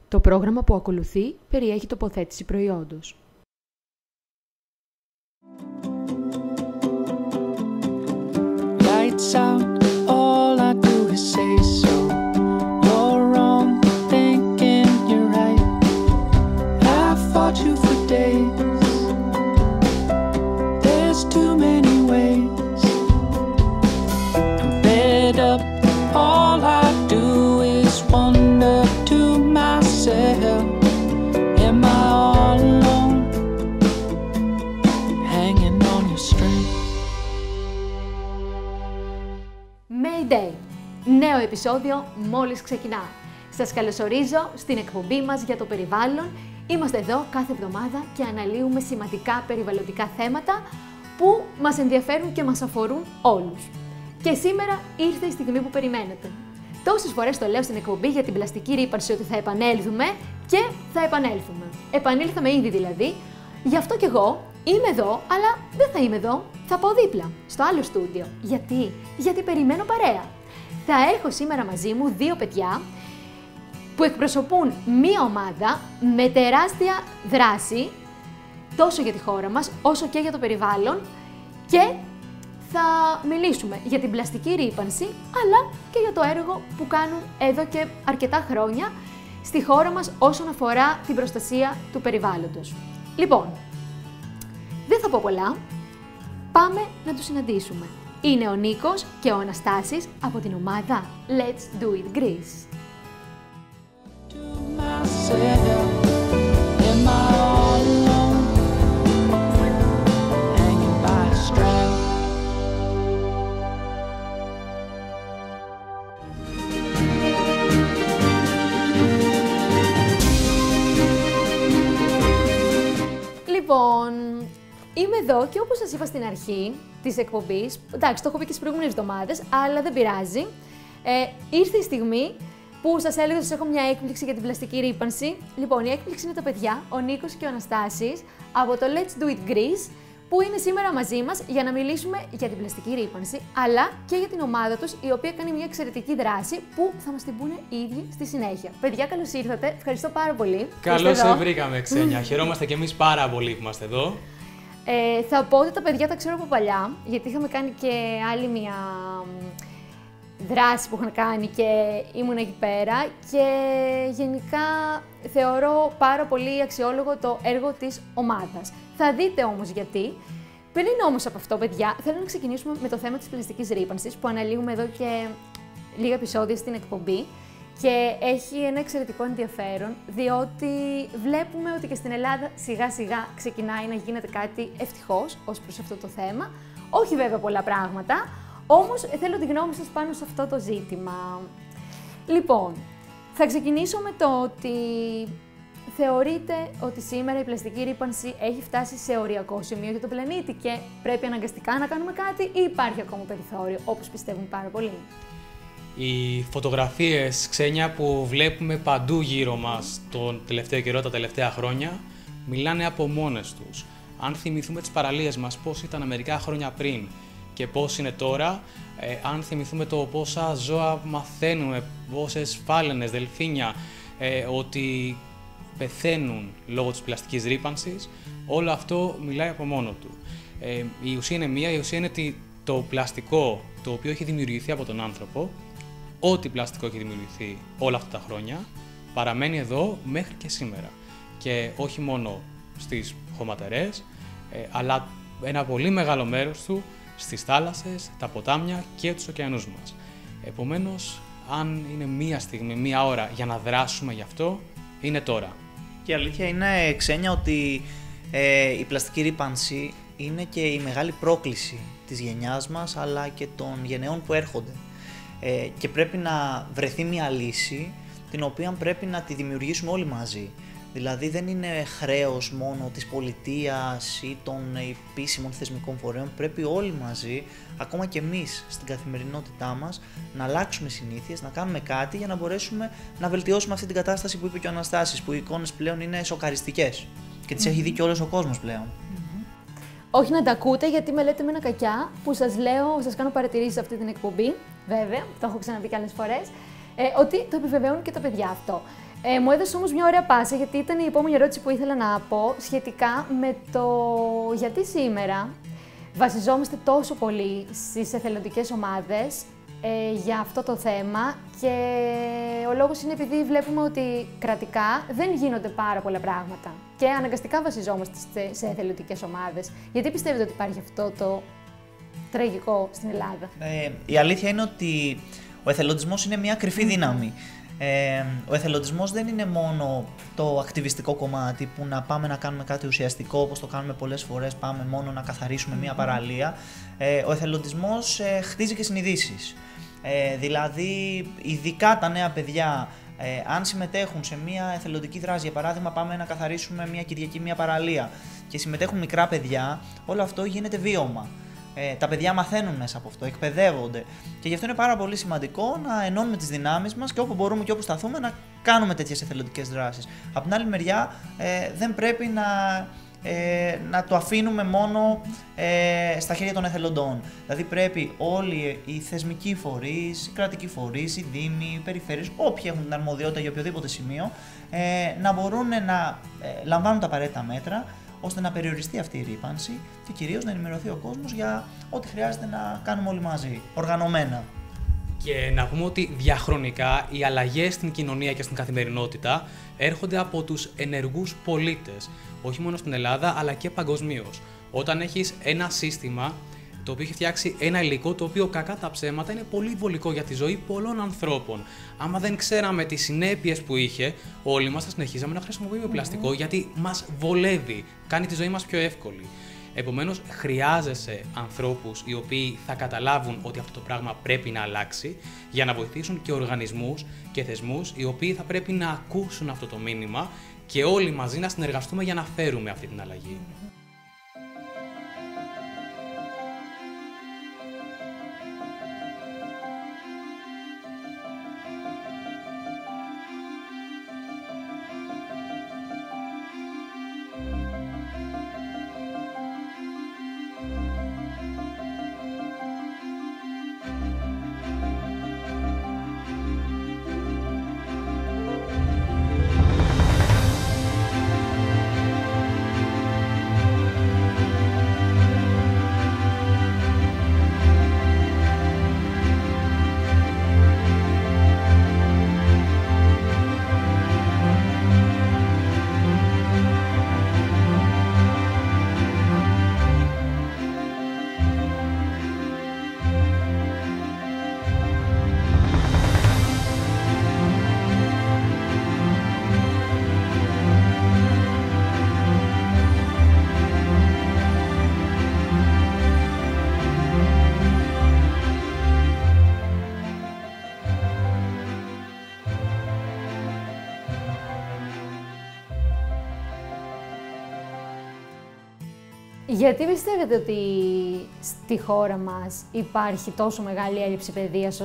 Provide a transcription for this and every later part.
Το πρόγραμμα που ακολουθεί περιέχει τοποθέτηση προϊόντος. Lights out, all I do is say so. You're wrong, thinking you're right. I fought you for days. There's too many ways. I'm fed up, all I do is wonder to myself. Am I all alone, hanging on your string? Mayday! Νέο επεισόδιο μόλις ξεκινά. Σας καλωσορίζω στην εκπομπή μας για το περιβάλλον. Είμαστε εδώ κάθε εβδομάδα και αναλύουμε σημαντικά περιβαλλοντικά θέματα που μας ενδιαφέρουν και μας αφορούν όλους. Και σήμερα ήρθε η στιγμή που περιμένετε. Τόσες φορές το λέω στην εκπομπή για την πλαστική ρύπανση ότι θα επανέλθουμε και θα επανέλθουμε. Επανήλθαμε ήδη δηλαδή, γι' αυτό κι εγώ είμαι εδώ, αλλά δεν θα είμαι εδώ, θα πάω δίπλα, στο άλλο στούντιο. Γιατί περιμένω παρέα. Θα έχω σήμερα μαζί μου δύο παιδιά που εκπροσωπούν μία ομάδα με τεράστια δράση, τόσο για τη χώρα μας, όσο και για το περιβάλλον, και θα μιλήσουμε για την πλαστική ρύπανση, αλλά και για το έργο που κάνουν εδώ και αρκετά χρόνια στη χώρα μας όσον αφορά την προστασία του περιβάλλοντος. Λοιπόν, δεν θα πω πολλά, πάμε να τους συναντήσουμε. Είναι ο Νίκος και ο Αναστάσης από την ομάδα Let's Do It Greece. Λοιπόν, είμαι εδώ και όπως σας είπα στην αρχή της εκπομπής, εντάξει, το έχω πει και στις προηγούμενες εβδομάδες, αλλά δεν πειράζει. Ήρθε η στιγμή που σας έλεγα ότι σας έχω μια έκπληξη για την πλαστική ρύπανση. Λοιπόν, η έκπληξη είναι τα παιδιά, ο Νίκος και ο Αναστάσης, από το Let's Do It Greece, που είναι σήμερα μαζί μας για να μιλήσουμε για την πλαστική ρύπανση, αλλά και για την ομάδα τους, η οποία κάνει μια εξαιρετική δράση που θα μας την πούνε οι ίδιοι στη συνέχεια. Παιδιά, καλώς ήρθατε. Ευχαριστώ πάρα πολύ. Καλώς σε βρήκαμε, Ξένια. Χαιρόμαστε κι εμείς πάρα πολύ που είμαστε εδώ. Θα πω ότι τα παιδιά τα ξέρω από παλιά, γιατί είχαμε κάνει και άλλη μια δράση που είχαν κάνει και ήμουν εκεί πέρα, και γενικά θεωρώ πάρα πολύ αξιόλογο το έργο της ομάδας. Θα δείτε όμως γιατί. Πριν όμως από αυτό, παιδιά, θέλω να ξεκινήσουμε με το θέμα της πλαστικής ρύπανσης που αναλύουμε εδώ και λίγα επεισόδια στην εκπομπή και έχει ένα εξαιρετικό ενδιαφέρον, διότι βλέπουμε ότι και στην Ελλάδα σιγά σιγά ξεκινάει να γίνεται κάτι ευτυχώς ως προς αυτό το θέμα. Όχι βέβαια πολλά πράγματα, όμως θέλω τη γνώμη σας πάνω σε αυτό το ζήτημα. Λοιπόν, θα ξεκινήσω με το ότι θεωρείτε ότι σήμερα η πλαστική ρύπανση έχει φτάσει σε οριακό σημείο για τον πλανήτη και πρέπει αναγκαστικά να κάνουμε κάτι, ή υπάρχει ακόμα περιθώριο, όπως πιστεύουν πάρα πολλοί? Οι φωτογραφίες, Ξένια, που βλέπουμε παντού γύρω μας τον τελευταίο καιρό, τα τελευταία χρόνια, μιλάνε από μόνες τους. Αν θυμηθούμε τις παραλίες μας, πώς ήταν μερικά χρόνια πριν και πώς είναι τώρα, αν θυμηθούμε το πόσα ζώα μαθαίνουμε, πόσες φάλαινες, δελφίνια, ότι πεθαίνουν λόγω της πλαστικής ρύπανσης, όλο αυτό μιλάει από μόνο του. Η ουσία είναι μία, η ουσία είναι ότι το πλαστικό το οποίο έχει δημιουργηθεί από τον άνθρωπο, ό,τι πλαστικό έχει δημιουργηθεί όλα αυτά τα χρόνια, παραμένει εδώ μέχρι και σήμερα. Και όχι μόνο στις χωματερές, αλλά ένα πολύ μεγάλο μέρος του στις θάλασσες, τα ποτάμια και τους ωκεανούς μας. Επομένως, αν είναι μία στιγμή, μία ώρα για να δράσουμε γι' αυτό, είναι τώρα. Και η αλήθεια είναι, Ξένια, ότι η πλαστική ρύπανση είναι και η μεγάλη πρόκληση της γενιάς μας, αλλά και των γενεών που έρχονται. Και πρέπει να βρεθεί μια λύση, την οποία πρέπει να τη δημιουργήσουμε όλοι μαζί. Δηλαδή δεν είναι χρέος μόνο της πολιτείας ή των επίσημων θεσμικών φορέων, πρέπει όλοι μαζί, ακόμα και εμείς στην καθημερινότητά μας, να αλλάξουμε συνήθειες, να κάνουμε κάτι για να μπορέσουμε να βελτιώσουμε αυτή την κατάσταση που είπε και ο Αναστάσης, που οι εικόνες πλέον είναι σοκαριστικές και τις έχει δει και όλος ο κόσμος πλέον. Όχι να τα ακούτε, γιατί με λέτε με ένα κακιά που σας λέω, σας κάνω παρατηρήσεις σε αυτή την εκπομπή, βέβαια, το έχω ξαναπεί και άλλες φορές, ότι το επιβεβαιώνουν και τα παιδιά αυτό. Μου έδωσε όμως μια ωραία πάσα, γιατί ήταν η επόμενη ερώτηση που ήθελα να πω σχετικά με το γιατί σήμερα βασιζόμαστε τόσο πολύ στις εθελοντικές ομάδες για αυτό το θέμα, και ο λόγος είναι επειδή βλέπουμε ότι κρατικά δεν γίνονται πάρα πολλά πράγματα και αναγκαστικά βασιζόμαστε σε εθελοντικές ομάδες. Γιατί πιστεύετε ότι υπάρχει αυτό το τραγικό στην Ελλάδα? Η αλήθεια είναι ότι ο εθελοντισμός είναι μια κρυφή δύναμη. Ο εθελοντισμός δεν είναι μόνο το ακτιβιστικό κομμάτι που να πάμε να κάνουμε κάτι ουσιαστικό, όπως το κάνουμε πολλές φορές, πάμε μόνο να καθαρίσουμε μια παραλία. Ο εθελοντισμός χτίζει και συνειδήσεις. Δηλαδή, ειδικά τα νέα παιδιά, αν συμμετέχουν σε μια εθελοντική δράση, για παράδειγμα πάμε να καθαρίσουμε μια Κυριακή μια παραλία και συμμετέχουν μικρά παιδιά, όλο αυτό γίνεται βίωμα. Τα παιδιά μαθαίνουν μέσα από αυτό, εκπαιδεύονται, και γι' αυτό είναι πάρα πολύ σημαντικό να ενώνουμε τις δυνάμεις μας και όπου μπορούμε και όπου σταθούμε να κάνουμε τέτοιες εθελοντικές δράσεις. Από την άλλη μεριά, δεν πρέπει να το αφήνουμε μόνο στα χέρια των εθελοντών. Δηλαδή πρέπει όλοι οι θεσμικοί φορείς, οι κρατικοί φορείς, οι δήμοι, οι περιφέρειες, όποιοι έχουν την αρμοδιότητα για οποιοδήποτε σημείο, να μπορούν να λαμβάνουν τα απαραίτητα μέτρα, ώστε να περιοριστεί αυτή η ρύπανση και κυρίως να ενημερωθεί ο κόσμος για ό,τι χρειάζεται να κάνουμε όλοι μαζί, οργανωμένα. Και να πούμε ότι διαχρονικά οι αλλαγές στην κοινωνία και στην καθημερινότητα έρχονται από τους ενεργούς πολίτες, όχι μόνο στην Ελλάδα αλλά και παγκοσμίως. Όταν έχεις ένα σύστημα το οποίο έχει φτιάξει ένα υλικό το οποίο, κακά τα ψέματα, είναι πολύ βολικό για τη ζωή πολλών ανθρώπων. Άμα δεν ξέραμε τις συνέπειες που είχε, όλοι μας θα συνεχίζαμε να χρησιμοποιούμε πλαστικό, γιατί μας βολεύει, κάνει τη ζωή μας πιο εύκολη. Επομένως, χρειάζεσαι ανθρώπους οι οποίοι θα καταλάβουν ότι αυτό το πράγμα πρέπει να αλλάξει, για να βοηθήσουν και οργανισμούς και θεσμούς οι οποίοι θα πρέπει να ακούσουν αυτό το μήνυμα και όλοι μαζί να συνεργαστούμε για να φέρουμε αυτή την αλλαγή. Γιατί πιστεύετε ότι στη χώρα μας υπάρχει τόσο μεγάλη έλλειψη παιδείας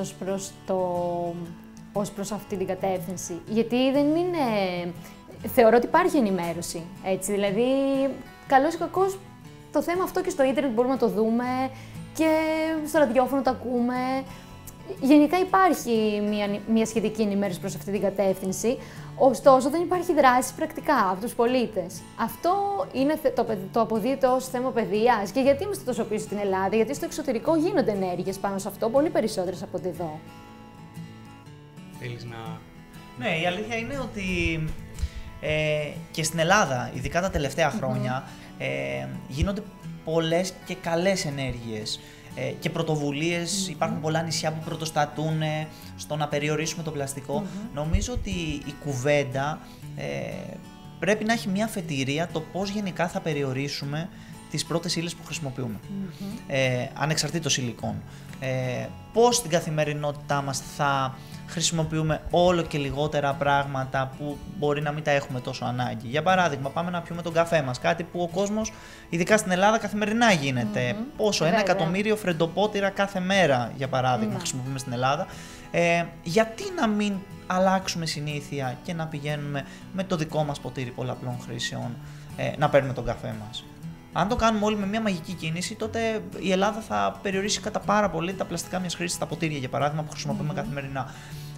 ως προς αυτή την κατεύθυνση? Γιατί δεν είναι... Θεωρώ ότι υπάρχει ενημέρωση, έτσι, δηλαδή καλώς ή κακώς το θέμα αυτό και στο ίντερνετ μπορούμε να το δούμε και στο ραδιόφωνο το ακούμε. Γενικά υπάρχει μια σχετική ενημέρωση προς αυτή την κατεύθυνση, ωστόσο δεν υπάρχει δράση πρακτικά από τους πολίτες. Αυτό είναι το αποδίδεται ως θέμα παιδείας. Και γιατί είμαστε τόσο πίσω στην Ελλάδα? Γιατί στο εξωτερικό γίνονται ενέργειες πάνω σε αυτό, πολύ περισσότερες από ότι εδώ. Θέλεις να... Ναι, η αλήθεια είναι ότι και στην Ελλάδα, ειδικά τα τελευταία χρόνια, γίνονται πολλές και καλές ενέργειες και πρωτοβουλίες. Υπάρχουν πολλά νησιά που πρωτοστατούν στο να περιορίσουμε το πλαστικό. Νομίζω ότι η κουβέντα πρέπει να έχει μια αφετηρία το πώς γενικά θα περιορίσουμε τις πρώτες ύλες που χρησιμοποιούμε, ανεξαρτήτως υλικών. Πώς στην καθημερινότητά μας θα χρησιμοποιούμε όλο και λιγότερα πράγματα που μπορεί να μην τα έχουμε τόσο ανάγκη. Για παράδειγμα, πάμε να πιούμε τον καφέ μας, κάτι που ο κόσμος, ειδικά στην Ελλάδα, καθημερινά γίνεται. Πόσο, 1 εκατομμύριο φρεντοπότηρα κάθε μέρα, για παράδειγμα, χρησιμοποιούμε στην Ελλάδα. Γιατί να μην αλλάξουμε συνήθεια και να πηγαίνουμε με το δικό μας ποτήρι πολλαπλών χρήσεων να παίρνουμε τον καφέ μας? Αν το κάνουμε όλοι με μια μαγική κίνηση, τότε η Ελλάδα θα περιορίσει κατά πάρα πολύ τα πλαστικά μιας χρήσης στα ποτήρια, για παράδειγμα, που χρησιμοποιούμε καθημερινά.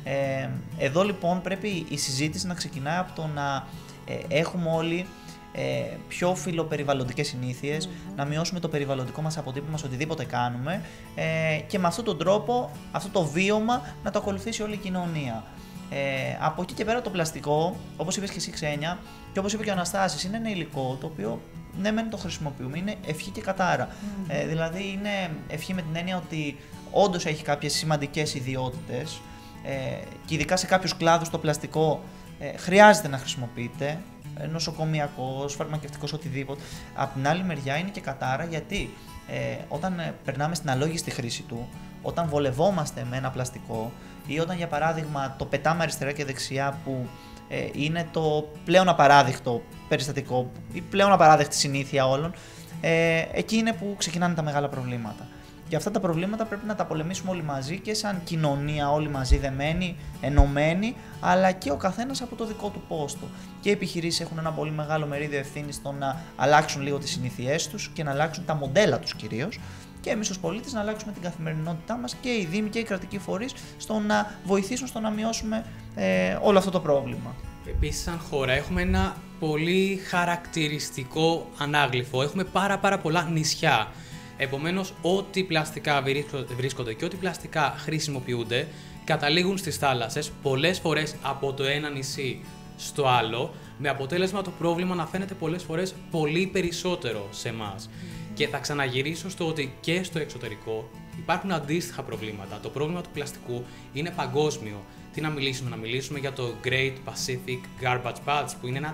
Εδώ λοιπόν πρέπει η συζήτηση να ξεκινάει από το να έχουμε όλοι πιο φιλοπεριβαλλοντικές συνήθειες, να μειώσουμε το περιβαλλοντικό μας αποτύπωμα σε οτιδήποτε κάνουμε και με αυτόν τον τρόπο, αυτό το βίωμα να το ακολουθήσει όλη η κοινωνία. Από εκεί και πέρα το πλαστικό, όπως είπες και εσύ Ξένια, και όπως είπε και ο Αναστάσης, είναι ένα υλικό το οποίο ναι μεν το χρησιμοποιούμε, είναι ευχή και κατάρα. Δηλαδή είναι ευχή με την έννοια ότι όντως έχει κάποιες σημαντικές ιδιότητες και ειδικά σε κάποιους κλάδους το πλαστικό χρειάζεται να χρησιμοποιείται, νοσοκομιακός, φαρμακευτικός, οτιδήποτε. Απ' την άλλη μεριά είναι και κατάρα γιατί όταν περνάμε στην αλόγιστη χρήση του, όταν βολευόμαστε με ένα πλαστικό ή όταν για παράδειγμα το πετάμε αριστερά και δεξιά που είναι το πλέον απαράδεκτο περιστατικό ή πλέον απαράδεκτη συνήθεια όλων, εκεί είναι που ξεκινάνε τα μεγάλα προβλήματα. Και αυτά τα προβλήματα πρέπει να τα πολεμήσουμε όλοι μαζί και σαν κοινωνία, όλοι μαζί δεμένοι, ενωμένοι, αλλά και ο καθένας από το δικό του πόστο. Και οι επιχειρήσεις έχουν ένα πολύ μεγάλο μερίδιο ευθύνης στο να αλλάξουν λίγο τις συνήθειές τους και να αλλάξουν τα μοντέλα τους κυρίως. Και εμείς ως πολίτες να αλλάξουμε την καθημερινότητά μας και οι δήμοι και οι κρατικοί φορείς στο να βοηθήσουν στο να μειώσουμε όλο αυτό το πρόβλημα. Επίσης, σαν χώρα, έχουμε ένα πολύ χαρακτηριστικό ανάγλυφο. Έχουμε πάρα πολλά νησιά. Επομένως, ό,τι πλαστικά βρίσκονται και ό,τι πλαστικά χρησιμοποιούνται, καταλήγουν στις θάλασσες πολλές φορές από το ένα νησί στο άλλο, με αποτέλεσμα το πρόβλημα να φαίνεται πολλές φορές πολύ περισσότερο σε εμάς. Και θα ξαναγυρίσω στο ότι και στο εξωτερικό υπάρχουν αντίστοιχα προβλήματα. Το πρόβλημα του πλαστικού είναι παγκόσμιο. Τι να μιλήσουμε για το Great Pacific Garbage Patch, που είναι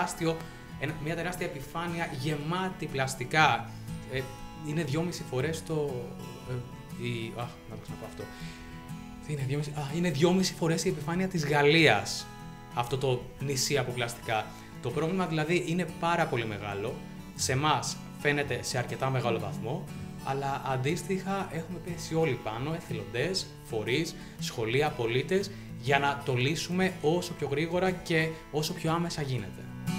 μια τεράστια επιφάνεια γεμάτη πλαστικά. Είναι 2,5 φορές να το ξαναπώ αυτό. Είναι 2,5 φορές η επιφάνεια της Γαλλίας αυτό το νησί από πλαστικά. Το πρόβλημα δηλαδή είναι πάρα πολύ μεγάλο. Σε εμάς φαίνεται σε αρκετά μεγάλο βαθμό, αλλά αντίστοιχα έχουμε πέσει όλοι πάνω, εθελοντές, φορείς, σχολεία, πολίτες, για να το λύσουμε όσο πιο γρήγορα και όσο πιο άμεσα γίνεται.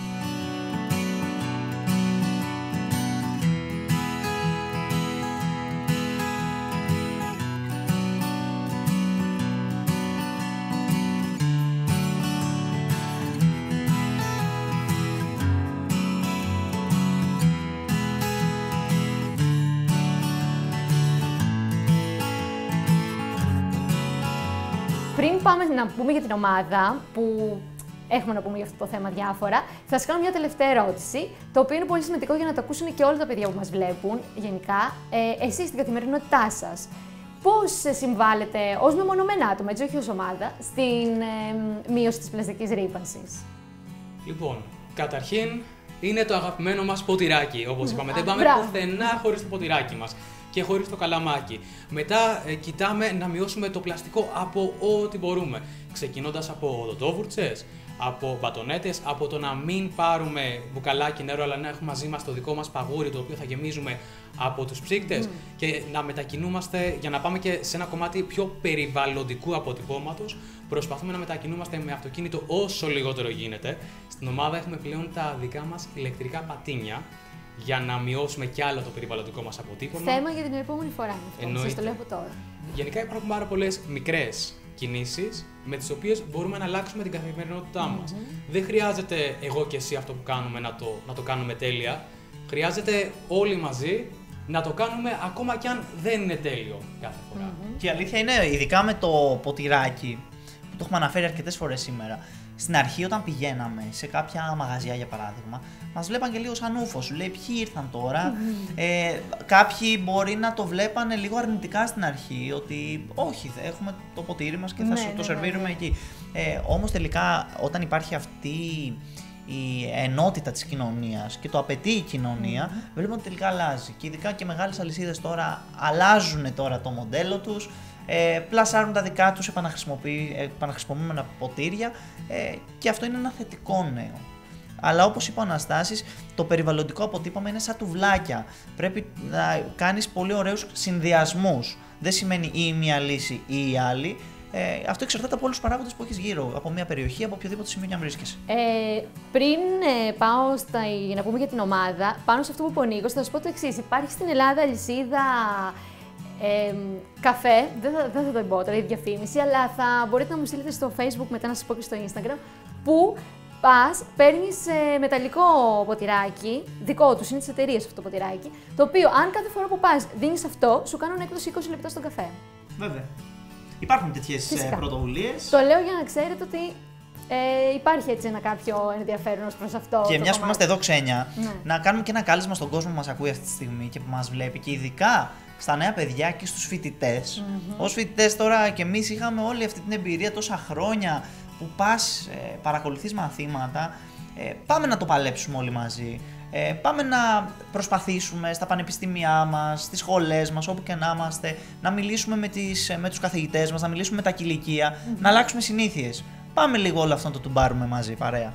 Πριν πάμε να πούμε για την ομάδα, που έχουμε να πούμε για αυτό το θέμα διάφορα, θα σας κάνω μια τελευταία ερώτηση, το οποίο είναι πολύ σημαντικό για να το ακούσουν και όλα τα παιδιά που μας βλέπουν γενικά. Εσείς στην καθημερινότητά σας, πώς συμβάλλετε ως μεμονωμένα άτομα, έτσι όχι ως ομάδα, στην μείωση της πλαστικής ρύπανσης? Λοιπόν, καταρχήν είναι το αγαπημένο μας ποτηράκι, όπως είπαμε. Δεν πάμε πουθενά χωρίς το ποτηράκι μας και χωρίς το καλαμάκι. Μετά κοιτάμε να μειώσουμε το πλαστικό από ό,τι μπορούμε. Ξεκινώντας από οδοντόβουρτσες, από μπατονέτες, από το να μην πάρουμε μπουκαλάκι νερό, αλλά να έχουμε μαζί μας το δικό μας παγούρι, το οποίο θα γεμίζουμε από τους ψύκτες και να μετακινούμαστε για να πάμε και σε ένα κομμάτι πιο περιβαλλοντικού αποτυπώματος. Προσπαθούμε να μετακινούμαστε με αυτοκίνητο όσο λιγότερο γίνεται. Στην ομάδα έχουμε πλέον τα δικά μας ηλεκτρικά πατίνια, για να μειώσουμε κι άλλο το περιβαλλοντικό μας αποτύπωμα. Θέμα για την επόμενη φορά. Σας το λέω από τώρα. Γενικά υπάρχουν πάρα πολλές μικρές κινήσεις με τις οποίες μπορούμε να αλλάξουμε την καθημερινότητά μας. Δεν χρειάζεται εγώ και εσύ αυτό που κάνουμε να το κάνουμε τέλεια. Χρειάζεται όλοι μαζί να το κάνουμε ακόμα κι αν δεν είναι τέλειο κάθε φορά. Και η αλήθεια είναι, ειδικά με το ποτηράκι, που το έχουμε αναφέρει αρκετές φορές σήμερα, στην αρχή όταν πηγαίναμε σε κάποια μαγαζιά για παράδειγμα, μας βλέπαν και λίγο σαν ούφο. Σου λέει ποιοι ήρθαν τώρα. Κάποιοι μπορεί να το βλέπανε λίγο αρνητικά στην αρχή, ότι όχι, έχουμε το ποτήρι μας και θα σου το σερβίρουμε εκεί. Όμως τελικά όταν υπάρχει αυτή η ενότητα της κοινωνίας και το απαιτεί η κοινωνία, βλέπουμε ότι τελικά αλλάζει. Και ειδικά και μεγάλες αλυσίδες τώρα αλλάζουν τώρα το μοντέλο τους. Πλασάρουν τα δικά τους επαναχρησιμοποιούμενα ποτήρια και αυτό είναι ένα θετικό νέο. Αλλά όπως είπε ο Αναστάσης, το περιβαλλοντικό αποτύπωμα είναι σαν τουβλάκια. Πρέπει να κάνεις πολύ ωραίους συνδυασμούς. Δεν σημαίνει ή μία λύση ή η άλλη. Αυτό εξαρτάται από όλους τους παράγοντες που έχεις γύρω, από μια περιοχή, από οποιοδήποτε σημείο και αν βρίσκεσαι. Πριν πάω για να πούμε για την ομάδα, πάνω σε αυτό που είπε ο Νίκος, θα σας πω το εξής. Υπάρχει στην Ελλάδα αλυσίδα Καφέ, δεν θα το πω τώρα η διαφήμιση, αλλά θα μπορείτε να μου στείλετε στο Facebook, μετά να σας πω και στο Instagram, που πας, παίρνεις μεταλλικό ποτηράκι, δικό τους, είναι της εταιρείας αυτό το ποτηράκι, το οποίο αν κάθε φορά που πας δίνεις αυτό, σου κάνουν έκδοση 20 λεπτά στον καφέ. Βέβαια. Υπάρχουν τέτοιες πρωτοβουλίες. Το λέω για να ξέρετε ότι υπάρχει έτσι ένα κάποιο ενδιαφέρον ως προς αυτό. Και μιας που είμαστε εδώ ξένια, ναι, να κάνουμε και ένα κάλεσμα στον κόσμο που μας ακούει αυτή τη στιγμή και που μας βλέπει, και ειδικά στα νέα παιδιά και στους φοιτητές. Ως φοιτητές τώρα και εμείς είχαμε όλη αυτή την εμπειρία τόσα χρόνια που πας, παρακολουθείς μαθήματα, πάμε να το παλέψουμε όλοι μαζί. Πάμε να προσπαθήσουμε στα πανεπιστήμια μας, στις σχολές μας, όπου και να είμαστε, να μιλήσουμε με τους καθηγητές μας, να μιλήσουμε με τα κηλικεία, να αλλάξουμε συνήθειες. Πάμε λίγο όλο αυτό να το τουμπάρουμε μαζί, παρέα.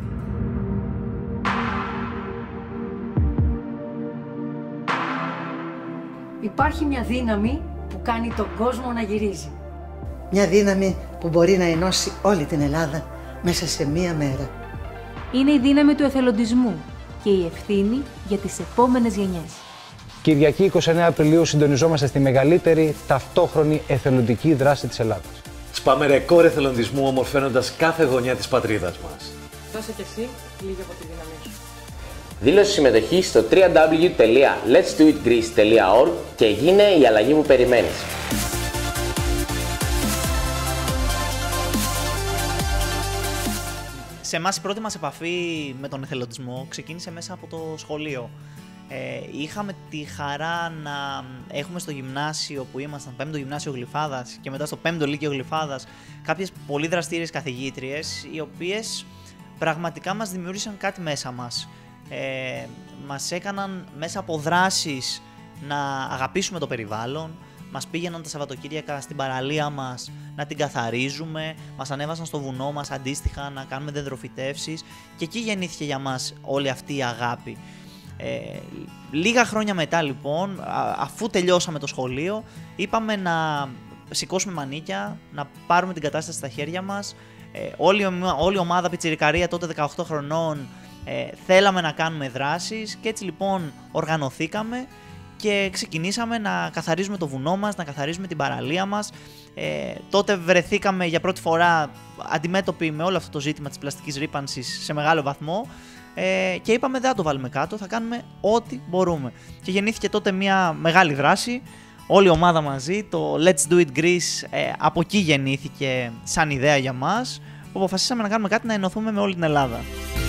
Υπάρχει μια δύναμη που κάνει τον κόσμο να γυρίζει. Μια δύναμη που μπορεί να ενώσει όλη την Ελλάδα μέσα σε μία μέρα. Είναι η δύναμη του εθελοντισμού και η ευθύνη για τις επόμενες γενιές. Κυριακή 29 Απριλίου συντονιζόμαστε στη μεγαλύτερη ταυτόχρονη εθελοντική δράση της Ελλάδας. Σπάμε ρεκόρ εθελοντισμού ομορφαίνοντας κάθε γωνιά της πατρίδας μας. Δώσε κι εσύ λίγο από τη δύναμή σου. Δήλωσε συμμετοχή στο www.letsdoitgreece.org και γίνε η αλλαγή που περιμένεις. Σε εμάς η πρώτη μας επαφή με τον εθελοντισμό ξεκίνησε μέσα από το σχολείο. Είχαμε τη χαρά να έχουμε στο γυμνάσιο που ήμασταν, 5ο Γυμνάσιο Γλυφάδας και μετά στο 5ο Λύκειο Γλυφάδας, κάποιες πολύ δραστήριες καθηγήτριες, οι οποίες πραγματικά μας δημιούργησαν κάτι μέσα μας. Μας έκαναν μέσα από δράσεις να αγαπήσουμε το περιβάλλον, μας πήγαιναν τα Σαββατοκύριακα στην παραλία μας να την καθαρίζουμε, μας ανέβασαν στο βουνό μας αντίστοιχα να κάνουμε δεντροφυτεύσεις και εκεί γεννήθηκε για μας όλη αυτή η αγάπη. Λίγα χρόνια μετά λοιπόν, αφού τελειώσαμε το σχολείο, είπαμε να σηκώσουμε μανίκια, να πάρουμε την κατάσταση στα χέρια μας. Όλη η ομάδα πιτσιρικαρία τότε 18 χρονών θέλαμε να κάνουμε δράσεις και έτσι λοιπόν οργανωθήκαμε και ξεκινήσαμε να καθαρίζουμε το βουνό μας, να καθαρίζουμε την παραλία μας. Τότε βρεθήκαμε για πρώτη φορά αντιμέτωποι με όλο αυτό το ζήτημα της πλαστικής ρύπανσης σε μεγάλο βαθμό και είπαμε δεν θα το βάλουμε κάτω, θα κάνουμε ό,τι μπορούμε. Και γεννήθηκε τότε μια μεγάλη δράση, όλη η ομάδα μαζί, το Let's Do It Greece, από εκεί γεννήθηκε σαν ιδέα για μας, που αποφασίσαμε να κάνουμε κάτι να ενωθούμε με όλη την Ελλάδα.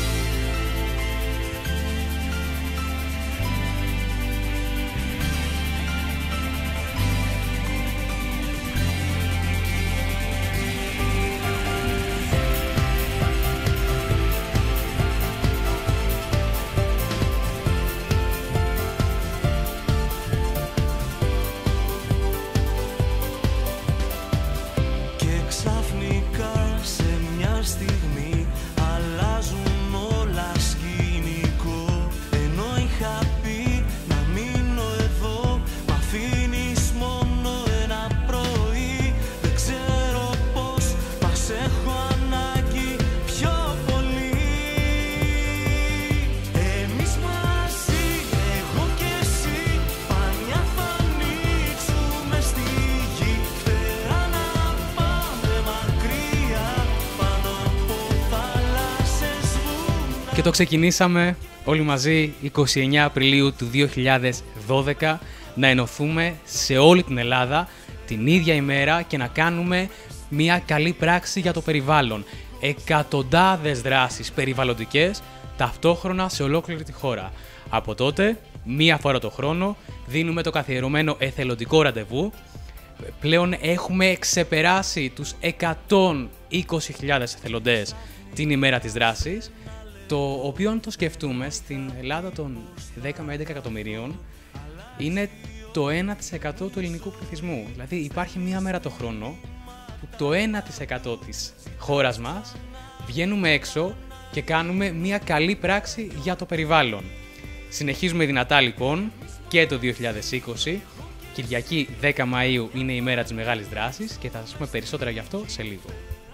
Και το ξεκινήσαμε όλοι μαζί 29 Απριλίου του 2012 να ενωθούμε σε όλη την Ελλάδα την ίδια ημέρα και να κάνουμε μια καλή πράξη για το περιβάλλον. Εκατοντάδες δράσεις περιβαλλοντικές ταυτόχρονα σε ολόκληρη τη χώρα. Από τότε, μία φορά το χρόνο, δίνουμε το καθιερωμένο εθελοντικό ραντεβού. Πλέον έχουμε ξεπεράσει τους 120.000 εθελοντές την ημέρα της δράσης, το οποίο αν το σκεφτούμε στην Ελλάδα των 10 με 11 εκατομμυρίων είναι το 1% του ελληνικού πληθυσμού. Δηλαδή υπάρχει μία μέρα το χρόνο που το 1% της χώρας μας βγαίνουμε έξω και κάνουμε μία καλή πράξη για το περιβάλλον. Συνεχίζουμε δυνατά λοιπόν και το 2020. Κυριακή 10 Μαΐου είναι η μέρα της μεγάλης δράσης και θα σας πούμε περισσότερα γι' αυτό σε λίγο.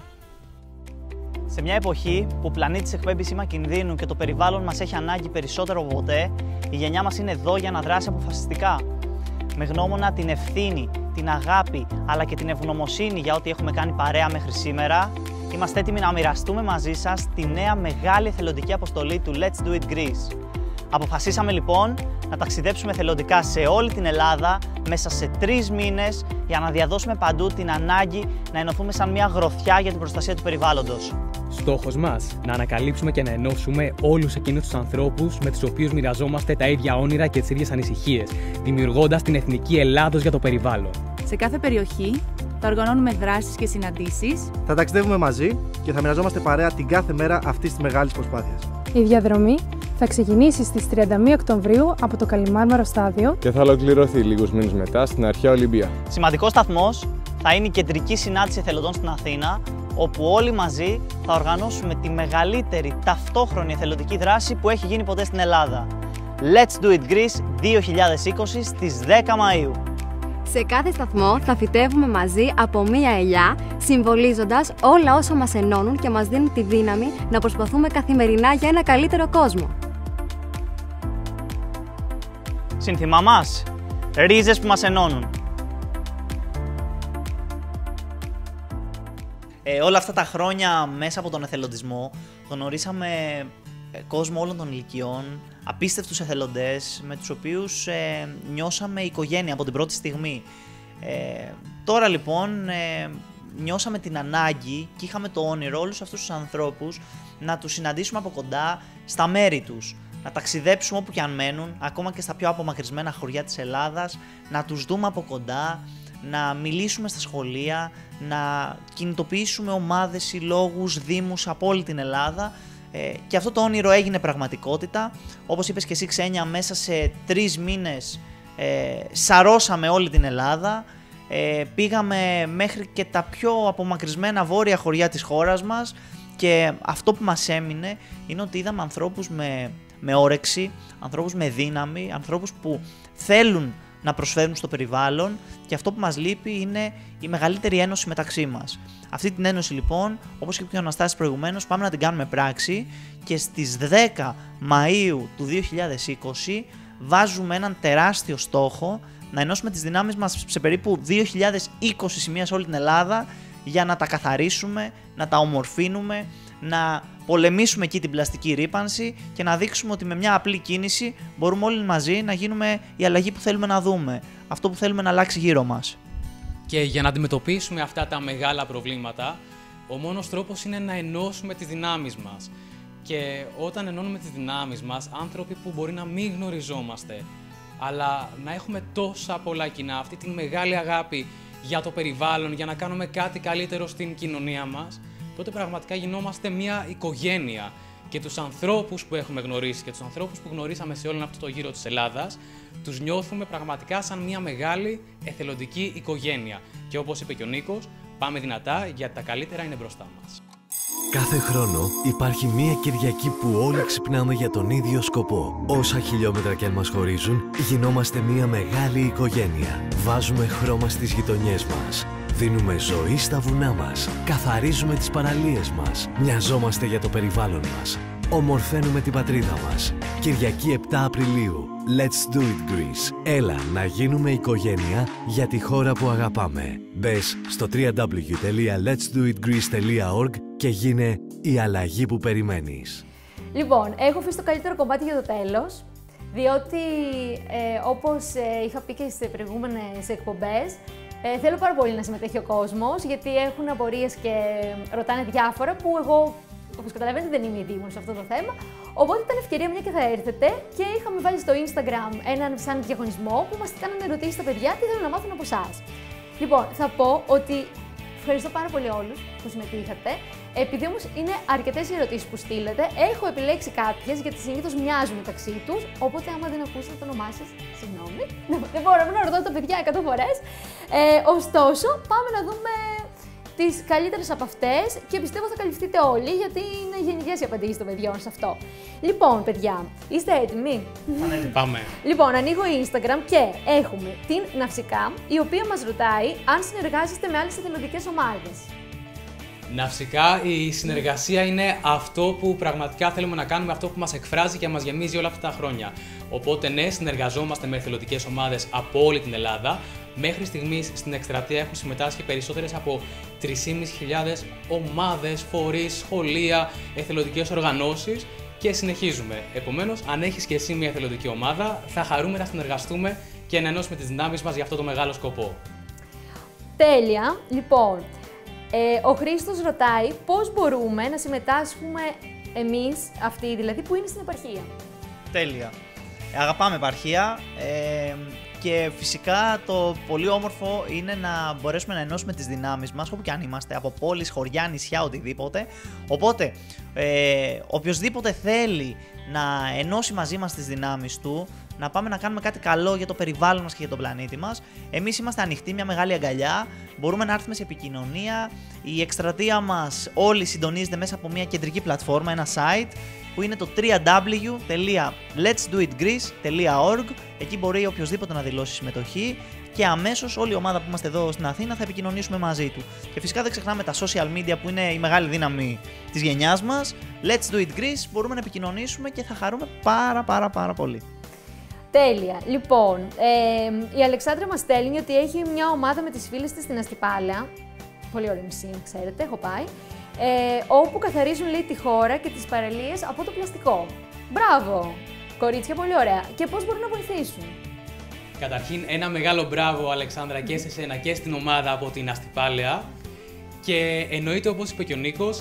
Σε μια εποχή που ο πλανήτης εκπέμπει σήμα κινδύνου και το περιβάλλον μας έχει ανάγκη περισσότερο από ποτέ, η γενιά μας είναι εδώ για να δράσει αποφασιστικά. με γνώμονα την ευθύνη, την αγάπη αλλά και την ευγνωμοσύνη για ό,τι έχουμε κάνει παρέα μέχρι σήμερα, είμαστε έτοιμοι να μοιραστούμε μαζί σας τη νέα μεγάλη εθελοντική αποστολή του Let's Do It Greece. Αποφασίσαμε λοιπόν να ταξιδέψουμε εθελοντικά σε όλη την Ελλάδα μέσα σε 3 μήνες για να διαδώσουμε παντού την ανάγκη να ενωθούμε σαν μια γροθιά για την προστασία του περιβάλλοντος. Στόχος μας, να ανακαλύψουμε και να ενώσουμε όλους εκείνους τους ανθρώπους με τους οποίους μοιραζόμαστε τα ίδια όνειρα και τις ίδιες ανησυχίες, δημιουργώντας την εθνική Ελλάδος για το περιβάλλον. Σε κάθε περιοχή θα οργανώνουμε δράσεις και συναντήσεις. Θα ταξιδεύουμε μαζί και θα μοιραζόμαστε παρέα την κάθε μέρα αυτής της μεγάλης προσπάθειας. Η διαδρομή θα ξεκινήσει στις 31 Οκτωβρίου από το Καλιμάρμαρο Στάδιο και θα ολοκληρωθεί λίγους μήνες μετά στην Αρχαία Ολυμπία. Σημαντικός σταθμός θα είναι η κεντρική συνάντηση εθελοντών στην Αθήνα, όπου όλοι μαζί θα οργανώσουμε τη μεγαλύτερη ταυτόχρονη εθελοντική δράση που έχει γίνει ποτέ στην Ελλάδα. Let's Do It Greece 2020 στις 10 Μαΐου. Σε κάθε σταθμό θα φυτεύουμε μαζί από μία ελιά, συμβολίζοντας όλα όσα μας ενώνουν και μας δίνουν τη δύναμη να προσπαθούμε καθημερινά για ένα καλύτερο κόσμο. Σύνθημά μας, ρίζες που μας ενώνουν. Όλα αυτά τα χρόνια μέσα από τον εθελοντισμό γνωρίσαμε κόσμο όλων των ηλικιών, απίστευτους εθελοντές με τους οποίους νιώσαμε οικογένεια από την πρώτη στιγμή. Τώρα λοιπόν νιώσαμε την ανάγκη και είχαμε το όνειρο όλους αυτούς τους ανθρώπους να τους συναντήσουμε από κοντά στα μέρη τους, να ταξιδέψουμε όπου και αν μένουν, ακόμα και στα πιο απομακρυσμένα χωριά της Ελλάδας, να τους δούμε από κοντά, να μιλήσουμε στα σχολεία, να κινητοποιήσουμε ομάδες, συλλόγους, δήμους από όλη την Ελλάδα. Και αυτό το όνειρο έγινε πραγματικότητα. Όπως είπες και εσύ, Ξένια, μέσα σε 3 μήνες σαρώσαμε όλη την Ελλάδα. Πήγαμε μέχρι και τα πιο απομακρυσμένα βόρεια χωριά της χώρας μας και αυτό που μας έμεινε είναι ότι είδαμε ανθρώπους με όρεξη, ανθρώπους με δύναμη, ανθρώπους που θέλουν να προσφέρουν στο περιβάλλον και αυτό που μας λείπει είναι η μεγαλύτερη ένωση μεταξύ μας. Αυτή την ένωση λοιπόν, όπως είπε και ο Αναστάσης προηγουμένως, πάμε να την κάνουμε πράξη και στις 10 Μαΐου του 2020 βάζουμε έναν τεράστιο στόχο να ενώσουμε τις δυνάμεις μας σε περίπου 2.020 σημεία σε όλη την Ελλάδα για να τα καθαρίσουμε, να τα ομορφύνουμε, να πολεμήσουμε εκεί την πλαστική ρύπανση και να δείξουμε ότι με μια απλή κίνηση μπορούμε όλοι μαζί να γίνουμε η αλλαγή που θέλουμε να δούμε, αυτό που θέλουμε να αλλάξει γύρω μας. Και για να αντιμετωπίσουμε αυτά τα μεγάλα προβλήματα, ο μόνος τρόπος είναι να ενώσουμε τις δυνάμεις μας. Και όταν ενώνουμε τις δυνάμεις μας, άνθρωποι που μπορεί να μην γνωριζόμαστε, αλλά να έχουμε τόσα πολλά κοινά, αυτή τη μεγάλη αγάπη για το περιβάλλον, για να κάνουμε κάτι καλύτερο στην κοινωνία μας, τότε πραγματικά γινόμαστε μια οικογένεια. Και τους ανθρώπους που έχουμε γνωρίσει και τους ανθρώπους που γνωρίσαμε σε όλον αυτό το γύρο της Ελλάδας, τους νιώθουμε πραγματικά σαν μια μεγάλη εθελοντική οικογένεια. Και όπως είπε και ο Νίκος, πάμε δυνατά γιατί τα καλύτερα είναι μπροστά μας. Κάθε χρόνο υπάρχει μία Κυριακή που όλοι ξυπνάμε για τον ίδιο σκοπό. Όσα χιλιόμετρα κι αν μας χωρίζουν, γινόμαστε μία μεγάλη οικογένεια. Βάζουμε χρώμα στις γειτονιές μας. Δίνουμε ζωή στα βουνά μας. Καθαρίζουμε τις παραλίες μας. Μοιαζόμαστε για το περιβάλλον μας. Ομορφαίνουμε την πατρίδα μας. Κυριακή 7 Απριλίου. Let's Do It Greece. Έλα να γίνουμε οικογένεια για τη χώρα που αγαπάμε. Μπες στο www.letsdoitgreece.org και γίνε η αλλαγή που περιμένεις. Λοιπόν, έχω αφήσει το καλύτερο κομμάτι για το τέλος, διότι όπως είχα πει και στις προηγούμενες εκπομπές, θέλω πάρα πολύ να συμμετέχει ο κόσμος, γιατί έχουν απορίες και ρωτάνε διάφορα που εγώ, όπως καταλαβαίνετε, δεν είμαι ειδήμων σε αυτό το θέμα. Οπότε ήταν ευκαιρία, μια και θα έρθετε, και είχαμε βάλει στο Instagram έναν σαν διαγωνισμό που μας κάνανε ερωτήσεις στα παιδιά τι θέλουν να μάθουν από εσάς. Λοιπόν, θα πω ότι ευχαριστώ πάρα πολύ όλους που συμμετείχατε. Επειδή όμως είναι αρκετές οι ερωτήσεις που στείλετε, έχω επιλέξει κάποιες γιατί συνήθως μοιάζουν μεταξύ τους. Οπότε, άμα δεν ακούσατε το όνομά σας, συγγνώμη, δεν μπορώ να ρωτώ τα παιδιά 100 φορές. Ωστόσο, πάμε να δούμε τις καλύτερες από αυτές και πιστεύω θα καλυφθείτε όλοι, γιατί είναι γενικές οι απαντήσεις των παιδιών σε αυτό. Λοιπόν, παιδιά, είστε έτοιμοι? Πάμε. Λοιπόν, ανοίγω Instagram και έχουμε την Ναυσικά, η οποία μας ρωτάει αν συνεργάζεστε με άλλες εθελοντικές ομάδες. Φυσικά η συνεργασία είναι αυτό που πραγματικά θέλουμε να κάνουμε, αυτό που μας εκφράζει και μας γεμίζει όλα αυτά τα χρόνια. Οπότε ναι, συνεργαζόμαστε με εθελοντικές ομάδες από όλη την Ελλάδα. Μέχρι στιγμής στην εκστρατεία έχουν συμμετάσχει περισσότερες από 3.500 ομάδες, φορείς, σχολεία, εθελοντικές οργανώσεις και συνεχίζουμε. Επομένως, αν έχεις και εσύ μια εθελοντική ομάδα, θα χαρούμε να συνεργαστούμε και να ενώσουμε τις δυνάμεις μας για αυτό το μεγάλο σκοπό. Τέλεια. Λοιπόν, ο Χρήστος ρωτάει πώς μπορούμε να συμμετάσχουμε εμείς, αυτοί δηλαδή, που είναι στην επαρχία. Τέλεια. Αγαπάμε επαρχία και φυσικά το πολύ όμορφο είναι να μπορέσουμε να ενώσουμε τις δυνάμεις μας όπου και αν είμαστε, από πόλεις, χωριά, νησιά, οτιδήποτε. Οπότε, οποιοσδήποτε θέλει να ενώσει μαζί μας τις δυνάμεις του, να πάμε να κάνουμε κάτι καλό για το περιβάλλον μας και για τον πλανήτη μας. Εμείς είμαστε ανοιχτοί, μια μεγάλη αγκαλιά, μπορούμε να έρθουμε σε επικοινωνία. Η εκστρατεία μας όλη συντονίζεται μέσα από μια κεντρική πλατφόρμα, ένα site, που είναι το www.letsdoitgreece.org. Εκεί μπορεί οποιοσδήποτε να δηλώσει συμμετοχή και αμέσως όλη η ομάδα που είμαστε εδώ στην Αθήνα θα επικοινωνήσουμε μαζί του. Και φυσικά δεν ξεχνάμε τα social media που είναι η μεγάλη δύναμη της γενιάς μας. Let's do it Greece, μπορούμε να επικοινωνήσουμε και θα χαρούμε πάρα πολύ. Τέλεια. Λοιπόν, η Αλεξάνδρα μας στέλνει ότι έχει μια ομάδα με τις φίλες της στην Αστυπάλαια. Πολύ ωραία νησί, ξέρετε, έχω πάει. Όπου καθαρίζουν, λέει, τη χώρα και τις παραλίες από το πλαστικό. Μπράβο! Κορίτσια, πολύ ωραία. Και πώς μπορούν να βοηθήσουν? Καταρχήν, ένα μεγάλο μπράβο, Αλεξάνδρα, και σε σένα και στην ομάδα από την Αστυπάλαια. Και εννοείται, όπως είπε και ο Νίκος,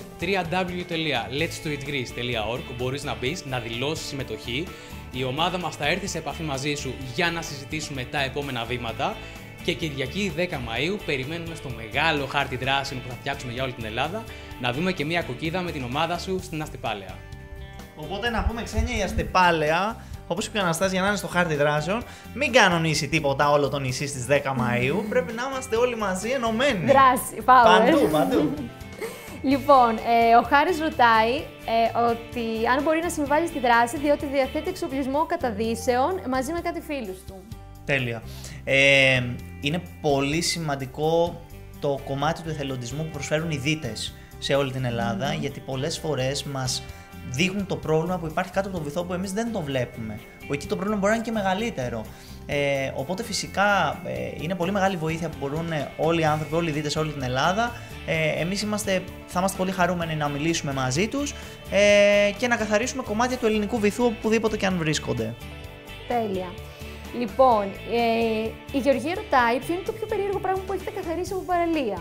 www.letsdoitgreece.org μπορείς να μπεις, να δηλώσεις συμμετοχή. Η ομάδα μας θα έρθει σε επαφή μαζί σου για να συζητήσουμε τα επόμενα βήματα. Και Κυριακή 10 Μαΐου περιμένουμε στο μεγάλο χάρτη δράσεων που θα φτιάξουμε για όλη την Ελλάδα να δούμε και μια κοκκίδα με την ομάδα σου στην Αστυπάλαια. Οπότε να πούμε, Ξένια, η Αστυπάλαια, όπως είπε ο Αναστάσης, για να είναι στο χάρτη δράσεων, μην κανονίσει τίποτα όλο το νησί στις 10 Μαΐου. Πρέπει να είμαστε όλοι μαζί ενωμένοι. Δράση, power. Παντού. Λοιπόν, ο Χάρης ρωτάει ότι αν μπορεί να συμβάλλει στη δράση, διότι διαθέτει εξοπλισμό καταδύσεων μαζί με κάτι φίλους του. Τέλεια. Είναι πολύ σημαντικό το κομμάτι του εθελοντισμού που προσφέρουν οι δίτες σε όλη την Ελλάδα, γιατί πολλές φορές μας δείχνουν το πρόβλημα που υπάρχει κάτω από το βυθό που εμείς δεν το βλέπουμε. Που εκεί το πρόβλημα μπορεί να είναι και μεγαλύτερο. Οπότε φυσικά είναι πολύ μεγάλη βοήθεια που μπορούν όλοι οι άνθρωποι, όλοι οι δίτες σε όλη την Ελλάδα. Εμείς θα είμαστε πολύ χαρούμενοι να μιλήσουμε μαζί τους και να καθαρίσουμε κομμάτια του ελληνικού βυθού οπουδήποτε και αν βρίσκονται. Τέλεια. Λοιπόν, η Γεωργία ρωτάει ποιο είναι το πιο περίεργο πράγμα που έχετε καθαρίσει από παραλία.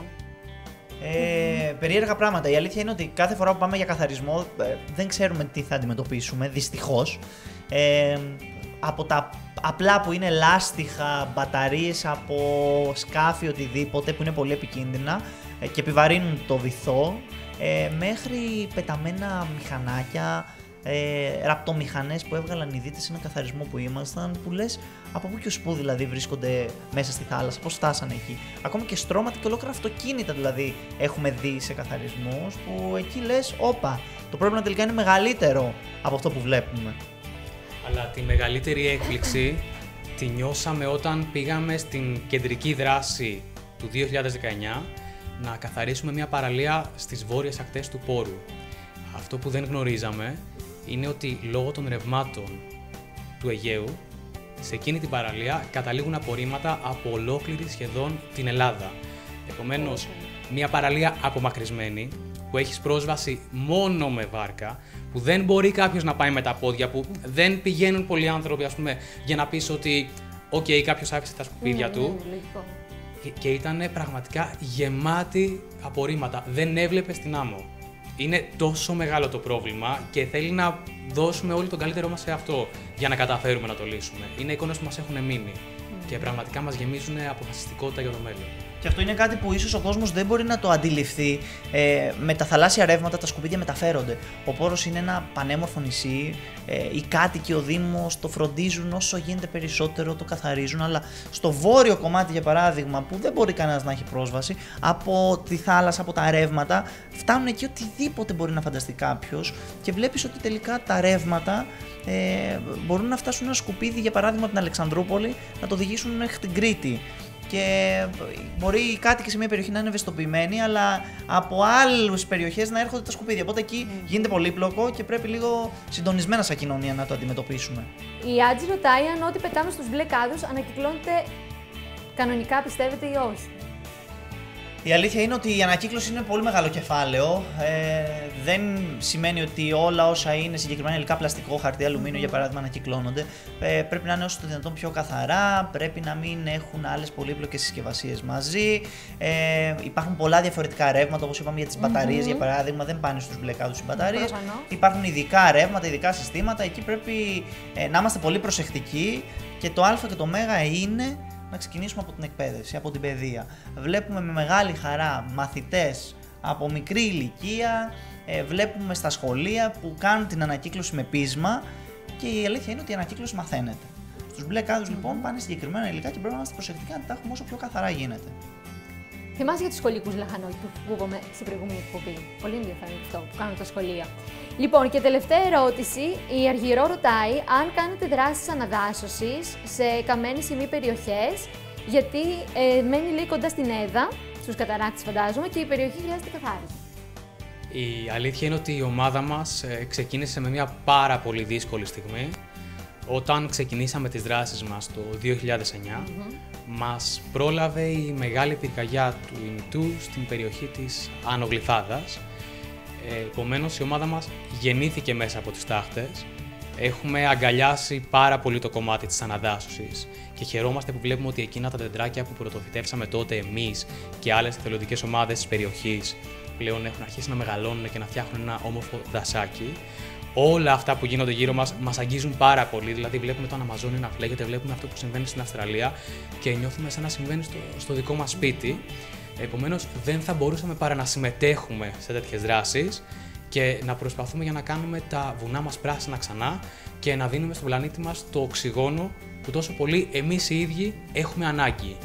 Περίεργα πράγματα. Η αλήθεια είναι ότι κάθε φορά που πάμε για καθαρισμό δεν ξέρουμε τι θα αντιμετωπίσουμε, δυστυχώς. Από τα απλά που είναι λάστιχα, μπαταρίες από σκάφη, οτιδήποτε που είναι πολύ επικίνδυνα και επιβαρύνουν το βυθό, μέχρι πεταμένα μηχανάκια, ραπτομηχανές που έβγαλαν οι δίτες σε ένα καθαρισμό που ήμασταν, που λες από πού και ως πού δηλαδή βρίσκονται μέσα στη θάλασσα, πώς φτάσανε εκεί. Ακόμη και στρώματα και ολόκληρα αυτοκίνητα δηλαδή έχουμε δει σε καθαρισμούς που εκεί λες όπα, το πρόβλημα τελικά είναι μεγαλύτερο από αυτό που βλέπουμε. Αλλά τη μεγαλύτερη έκπληξη τη νιώσαμε όταν πήγαμε στην κεντρική δράση του 2019 να καθαρίσουμε μια παραλία στις βόρειες ακτές του Πόρου. Αυτό που δεν γνωρίζαμε είναι ότι λόγω των ρευμάτων του Αιγαίου, σε εκείνη την παραλία καταλήγουν απορρίμματα από ολόκληρη σχεδόν την Ελλάδα. Επομένως, μια παραλία απομακρυσμένη, που έχεις πρόσβαση μόνο με βάρκα, που δεν μπορεί κάποιος να πάει με τα πόδια, που δεν πηγαίνουν πολλοί άνθρωποι, ας πούμε, για να πεις ότι «ΟΚ, κάποιος άφησε τα σκουπίδια του». Και ήταν πραγματικά γεμάτη απορρίμματα. Δεν έβλεπες την άμμο. Είναι τόσο μεγάλο το πρόβλημα και θέλει να δώσουμε όλοι τον καλύτερό μας σε αυτό για να καταφέρουμε να το λύσουμε. Είναι εικόνες που μας έχουν μείνει και πραγματικά μας γεμίζουν αποφασιστικότητα για το μέλλον. Και αυτό είναι κάτι που ίσως ο κόσμος δεν μπορεί να το αντιληφθεί. Με τα θαλάσσια ρεύματα τα σκουπίδια μεταφέρονται. Ο Πόρος είναι ένα πανέμορφο νησί. Οι κάτοικοι, ο Δήμος το φροντίζουν όσο γίνεται περισσότερο, το καθαρίζουν. Αλλά στο βόρειο κομμάτι, για παράδειγμα, που δεν μπορεί κανένας να έχει πρόσβαση, από τη θάλασσα, από τα ρεύματα, φτάνουν εκεί οτιδήποτε μπορεί να φανταστεί κάποιος. Και βλέπεις ότι τελικά τα ρεύματα μπορούν να φτάσουν ένα σκουπίδι, για παράδειγμα, από την Αλεξανδρούπολη, να το οδηγήσουν μέχρι την Κρήτη. και μπορεί οι κάτοικοι σε μια περιοχή να είναι ευαισθητοποιημένοι, αλλά από άλλες περιοχές να έρχονται τα σκουπίδια. Οπότε εκεί γίνεται πολύπλοκο και πρέπει λίγο συντονισμένα σαν κοινωνία να το αντιμετωπίσουμε. Η Άτζη ρωτάει αν ό,τι πετάμε στους μπλε κάδους ανακυκλώνεται κανονικά, πιστεύετε, ή όχι? Η αλήθεια είναι ότι η ανακύκλωση είναι πολύ μεγάλο κεφάλαιο. Δεν σημαίνει ότι όλα όσα είναι συγκεκριμένα υλικά, πλαστικό, χαρτί, αλουμίνιο για παράδειγμα, ανακυκλώνονται. Πρέπει να είναι όσο το δυνατόν πιο καθαρά, πρέπει να μην έχουν άλλες πολύπλοκες συσκευασίες μαζί. Υπάρχουν πολλά διαφορετικά ρεύματα, όπως είπαμε για τις μπαταρίες για παράδειγμα, δεν πάνε στους μπλε κάδους οι μπαταρίες. Υπάρχουν ειδικά ρεύματα, ειδικά συστήματα. Εκεί πρέπει να είμαστε πολύ προσεκτικοί και το Α και το Μ είναι να ξεκινήσουμε από την εκπαίδευση, από την παιδεία. Βλέπουμε με μεγάλη χαρά μαθητές από μικρή ηλικία, βλέπουμε στα σχολεία που κάνουν την ανακύκλωση με πείσμα και η αλήθεια είναι ότι η ανακύκλωση μαθαίνεται. Στους μπλε κάδους λοιπόν πάνε συγκεκριμένα υλικά και πρέπει να είμαστε προσεκτικοί να τα έχουμε όσο πιο καθαρά γίνεται. Θυμάσαι για τους σχολικούς λαχανόκηπους που είπαμε στην προηγούμενη εκπομπή? Πολύ ενδιαφέρον αυτό που κάνουν τα σχολεία. Λοιπόν, και τελευταία ερώτηση. Η Αργυρό ρωτάει αν κάνετε δράσεις αναδάσωσης σε καμένες ή μη περιοχές, γιατί μένει λέει κοντά στην Έδα, στους καταράκτες φαντάζομαι, και η περιοχή χρειάζεται καθάριση. Η αλήθεια είναι ότι η ομάδα μας ξεκίνησε με μια πάρα πολύ δύσκολη στιγμή. Όταν ξεκινήσαμε τις δράσεις μας το 2009, μας πρόλαβε η μεγάλη πυρκαγιά του Ινιτού στην περιοχή της Άνω Γλυφάδας. Επομένως, η ομάδα μας γεννήθηκε μέσα από τις τάχτες. Έχουμε αγκαλιάσει πάρα πολύ το κομμάτι της αναδάσωσης και χαιρόμαστε που βλέπουμε ότι εκείνα τα δεντράκια που πρωτοφυτεύσαμε τότε εμείς και άλλες εθελοντικές ομάδες της περιοχής πλέον έχουν αρχίσει να μεγαλώνουν και να φτιάχνουν ένα όμορφο δασάκι. Όλα αυτά που γίνονται γύρω μας μας αγγίζουν πάρα πολύ. Δηλαδή, βλέπουμε το Αμαζόνιο να φλέγεται, βλέπουμε αυτό που συμβαίνει στην Αυστραλία και νιώθουμε σαν να συμβαίνει στο δικό μας σπίτι. Επομένως, δεν θα μπορούσαμε παρά να συμμετέχουμε σε τέτοιες δράσεις και να προσπαθούμε για να κάνουμε τα βουνά μας πράσινα ξανά και να δίνουμε στον πλανήτη μας το οξυγόνο που τόσο πολύ εμείς οι ίδιοι έχουμε ανάγκη.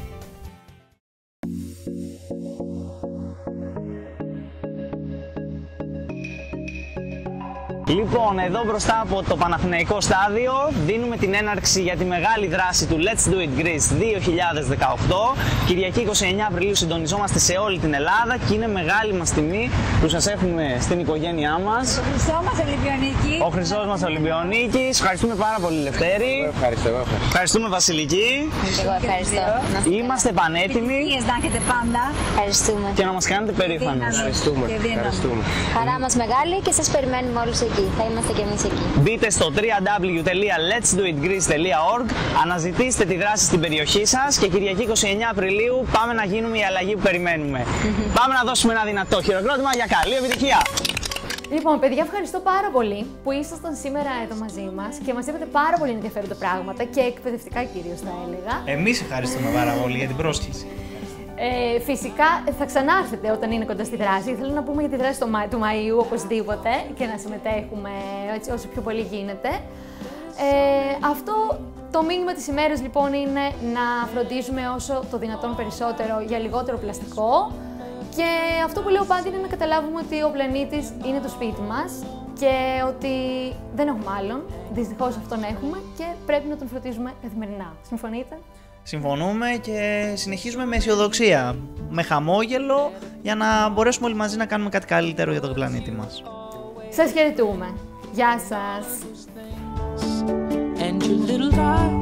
Λοιπόν, εδώ μπροστά από το Παναθηναϊκό στάδιο δίνουμε την έναρξη για τη μεγάλη δράση του Let's Do It Greece 2018. Κυριακή 29 Απριλίου συντονιζόμαστε σε όλη την Ελλάδα και είναι μεγάλη μας τιμή που σας έχουμε στην οικογένειά μας. Ο Χριστός μας Ολυμπιονίκη. Ο Χριστός μας Ολυμπιονίκης. Ευχαριστούμε πάρα πολύ, Λευτέρη. Ευχαριστούμε, Βασιλική. Εγώ ευχαριστώ. Είμαστε πανέτοιμοι. Υγείες να έχετε πάντα. Ευχαριστούμε. Και να μας κάνετε περήφανοι. Ευχαριστούμε. Χαρά μας μεγάλη και σας περιμένουμε όλους εκεί. Θα είμαστε και εμείς εκεί. Μπείτε στο www.letsdoitgreece.org, αναζητήστε τη δράση στην περιοχή σας και Κυριακή 29 Απριλίου πάμε να γίνουμε η αλλαγή που περιμένουμε. Πάμε να δώσουμε ένα δυνατό χειροκρότημα για καλή επιτυχία. Λοιπόν, παιδιά, ευχαριστώ πάρα πολύ που ήσασταν σήμερα εδώ μαζί μας και μας είπατε πάρα πολύ ενδιαφέροντα πράγματα και εκπαιδευτικά κυρίως θα έλεγα. Εμείς ευχαριστούμε πάρα πολύ για την πρόσκληση. Φυσικά θα ξανάρθετε όταν είναι κοντά στη δράση. Θέλω να πούμε για τη δράση του Μαΐου οπωσδήποτε και να συμμετέχουμε έτσι, όσο πιο πολύ γίνεται. Αυτό το μήνυμα της ημέρας λοιπόν είναι να φροντίζουμε όσο το δυνατόν περισσότερο για λιγότερο πλαστικό και αυτό που λέω πάντα είναι να καταλάβουμε ότι ο πλανήτης είναι το σπίτι μας και ότι δεν έχουμε άλλον, δυστυχώς αυτόν έχουμε και πρέπει να τον φροντίζουμε καθημερινά. Συμφωνείτε? Συμφωνούμε και συνεχίζουμε με αισιοδοξία, με χαμόγελο, για να μπορέσουμε όλοι μαζί να κάνουμε κάτι καλύτερο για τον πλανήτη μας. Σας χαιρετούμε. Γεια σας.